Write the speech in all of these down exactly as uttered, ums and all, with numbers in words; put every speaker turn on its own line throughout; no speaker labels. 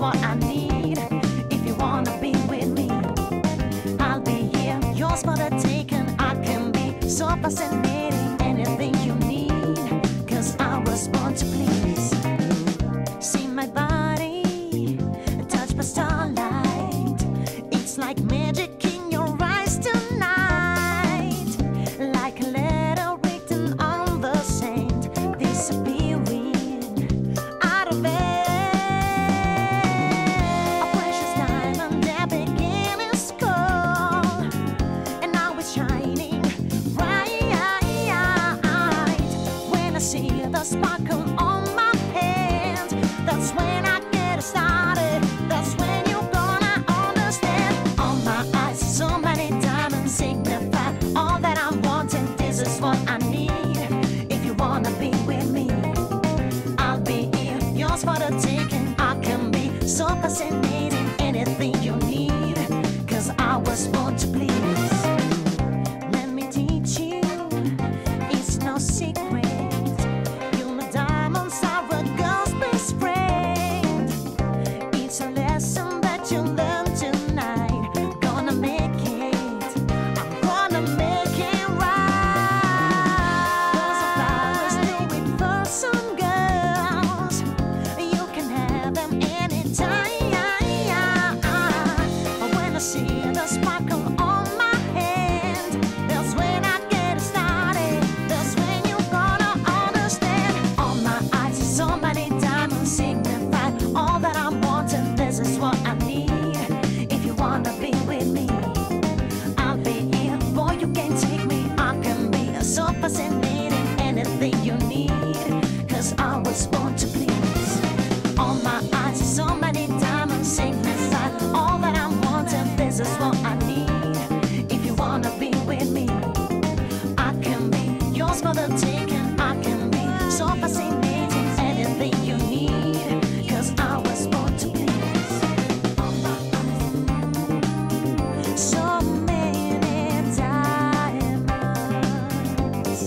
what I need. If you wanna be with me, I'll be here, yours for the taking. I can be so fascinating, anything you need, 'cause I was born to please. See my body, touch my starlight. It's like magic in your eyes tonight, like a letter written on the sand, disappearing out of it. A precious diamond that began its call, and now it's shining bright. When I see the sparkle on my hand, that's when I get started. That's when you're gonna understand. On my eyes, so many diamonds signify all that I'm wanting. This is what I need. If you wanna be with me, I'll be here, yours for the taking. I can be so fascinating, anything you need, 'cause I was born to please. Let me teach you, it's no secret. You're my diamonds are a girl's best friend. It's a lesson that you learn tonight. Gonna make it, I'm gonna make it right. Those are flowers, do it for some girls. You can have them anytime. When I see the sparkle on my hand, that's when I get started. That's when you're gonna understand. On my eyes, so many diamonds signify all that I'm wanting. This is what I need. If you wanna be with me, I'll be here. Boy, you can take me. I can be so fascinating, anything you need, 'cause I was born to please. On my eyes, so many diamonds signify all that I'm wanting. This is what I need. If you wanna be with me, I can be yours for the taking. I can be so fascinating, anything you need, 'cause I was born to please. On my eyes, so many diamonds.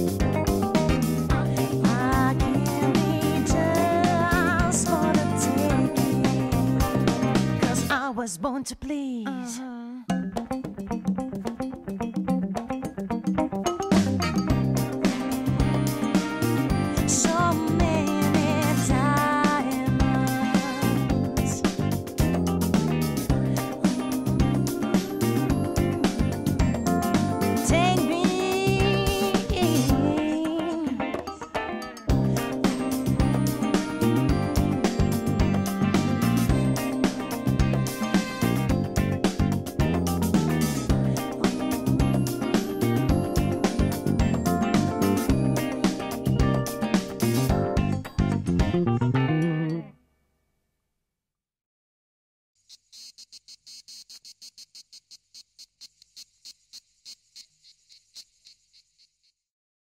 I can be just for the taking, 'cause I was born to please. So many diamonds. Take me. Thank you.